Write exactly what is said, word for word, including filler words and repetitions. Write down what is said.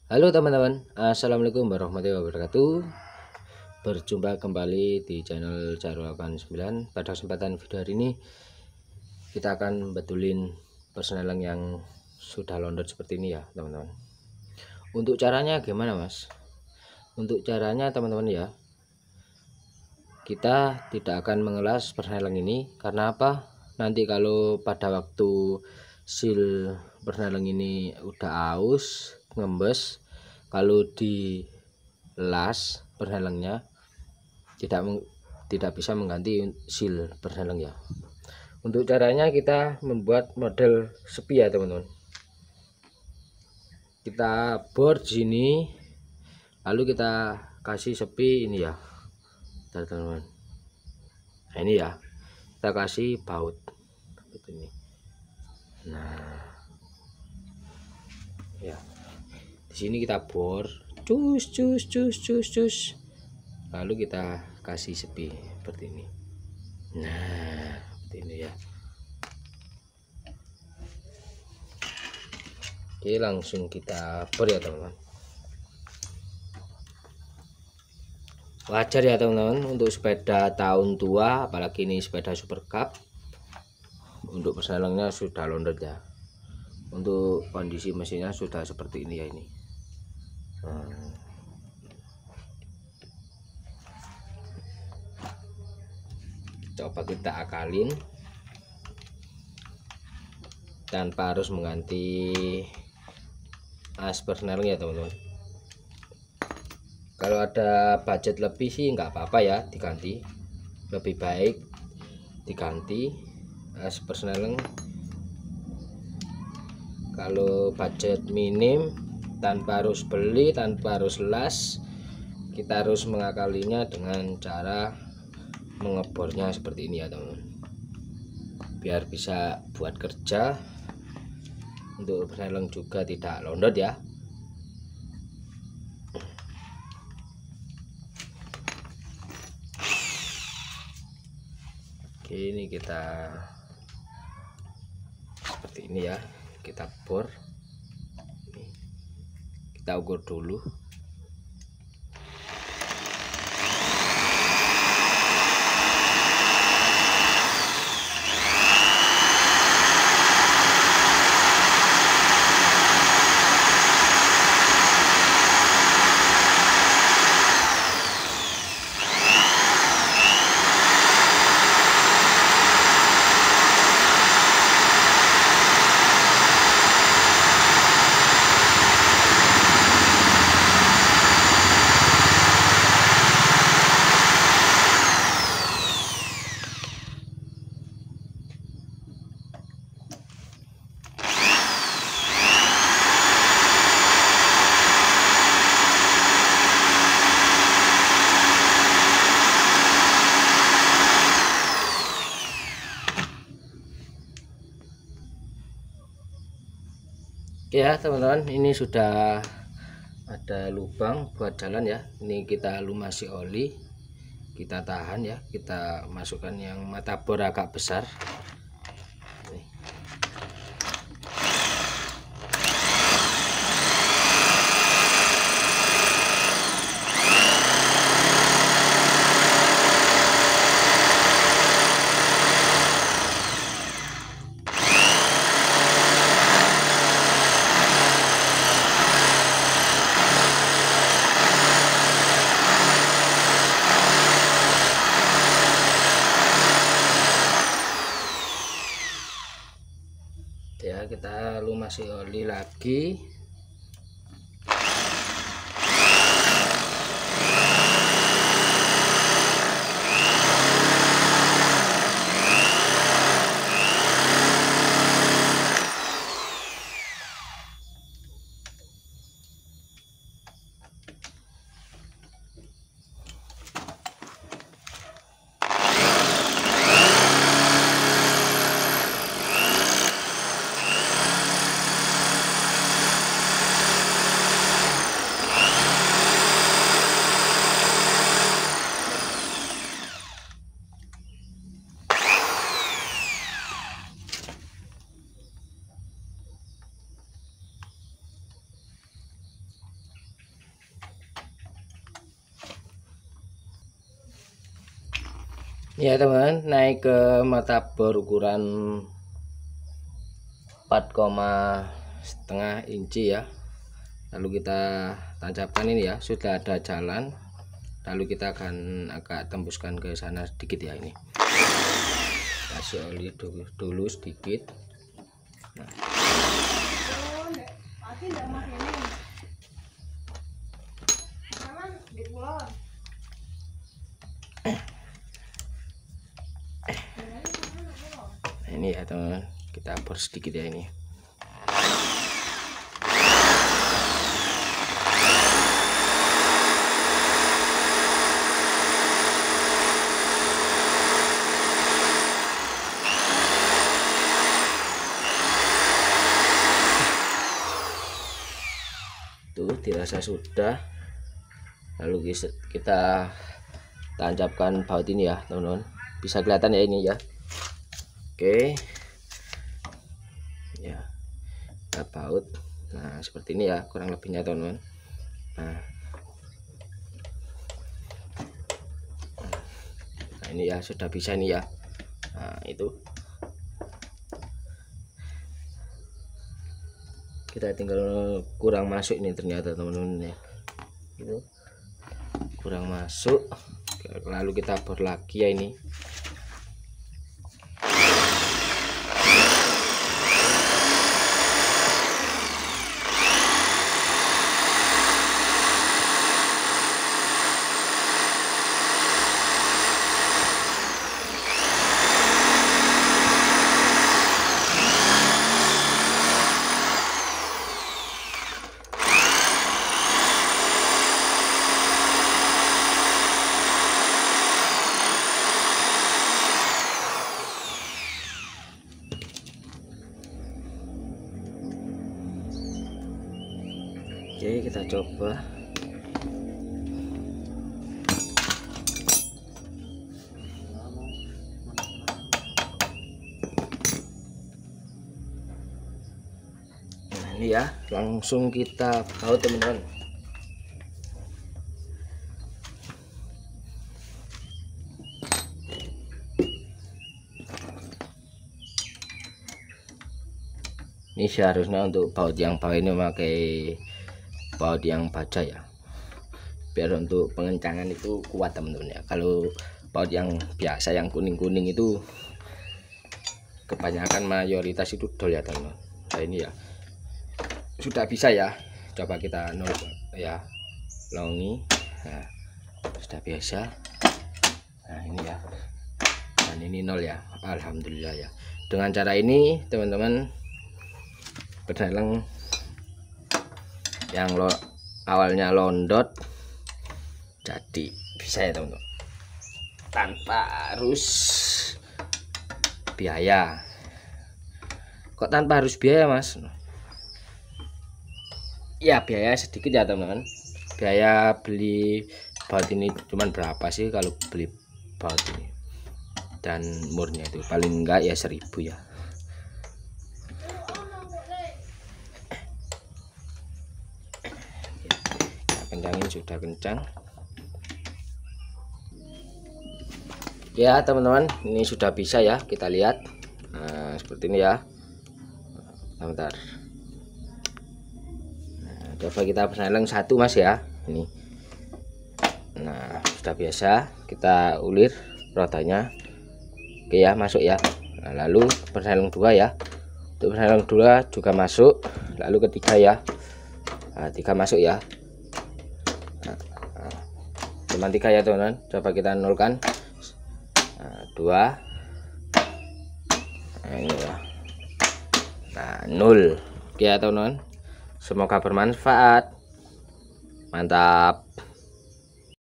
Halo teman-teman, assalamualaikum warahmatullahi wabarakatuh. Berjumpa kembali di channel Jarwo delapan sembilan. Pada kesempatan video hari ini kita akan betulin persneling yang sudah londot seperti ini ya teman-teman. Untuk caranya gimana mas? Untuk caranya teman-teman ya, kita tidak akan mengelas persneling ini. Karena apa? Nanti kalau pada waktu seal persneling ini udah aus, ngembes, kalau di las persnelingnya tidak tidak bisa mengganti seal persneling ya. Untuk caranya kita membuat model sepi ya teman-teman. Kita bor di sini, lalu kita kasih sepi ini ya teman-teman. Nah ini ya, kita kasih baut seperti ini. Nah ya, di sini kita bor cus cus cus cus cus, lalu kita kasih sepi seperti ini. Nah seperti ini ya. Oke, langsung kita bor ya teman-teman. Wajar ya teman-teman, untuk sepeda tahun tua, apalagi ini sepeda Super Cup, untuk persnelingnya sudah londot ya. Untuk kondisi mesinnya sudah seperti ini ya ini. Hmm. Coba kita akalin tanpa harus mengganti as persneling ya teman-teman. Kalau ada budget lebih sih nggak apa-apa ya diganti, lebih baik diganti as persneling. Kalau budget minim, tanpa harus beli, tanpa harus las, kita harus mengakalinya dengan cara mengebornya seperti ini ya teman-teman, biar bisa buat kerja. Untuk persneling juga tidak londot ya. Oke, ini kita seperti ini ya, kita bor, kita ukur dulu. Oke ya teman-teman, ini sudah ada lubang buat jalan ya. Ini kita lumasi oli, kita tahan ya, kita masukkan yang mata bor agak besar. Nih. Ya, kita lumasi oli lagi. Ya teman, naik ke martabor ukuran empat koma setengah inci ya. Lalu kita tancapkan ini ya, sudah ada jalan. Lalu kita akan agak tembuskan ke sana sedikit ya ini. Kasih oli dulu, dulu sedikit. Nah. Nah, ini ya teman, kita bor sedikit ya ini. Tuh dirasa sudah. Lalu kita tancapkan baut ini ya teman-teman, bisa kelihatan ya ini ya. Oke ya, kita baut. Nah seperti ini ya kurang lebihnya teman-teman. Nah, nah ini ya sudah bisa ini ya. Nah itu kita tinggal kurang masuk ini ternyata teman-teman ya, itu kurang masuk. Lalu kita bor lagi ya ini. Oke, kita coba. Nah, ini ya, langsung kita baut teman-teman. Ini seharusnya untuk baut yang bawah ini memakai baut yang baja ya, biar untuk pengencangan itu kuat teman-teman ya. Kalau baut yang biasa yang kuning-kuning itu kebanyakan mayoritas itu dol ya teman-teman. Nah ini ya sudah bisa ya, coba kita nol ya, longi. Nah, sudah biasa. Nah ini ya, dan ini nol ya, alhamdulillah ya. Dengan cara ini teman-teman, berdalang yang lo awalnya londot jadi bisa ya teman-teman, tanpa harus biaya. Kok tanpa harus biaya mas? Ya biaya sedikit ya teman-teman. Biaya beli baut ini cuman berapa sih kalau beli baut ini, dan murnya itu paling enggak ya seribu ya. Kencangin, sudah kencang ya teman-teman. Ini sudah bisa ya, kita lihat. Nah, seperti ini ya. Bentar, nah, coba kita perselang satu mas ya ini. Nah sudah biasa, kita ulir rodanya. Oke ya, masuk ya. Nah, lalu perselang dua ya, untuk perselang dua juga masuk. Lalu ketiga ya, nah, tiga masuk ya. Cuma tiga ya teman-teman, coba kita nolkan. Nah, dua. Nah, ini ya. Nah nol. Oke ya teman-teman, semoga bermanfaat. Mantap.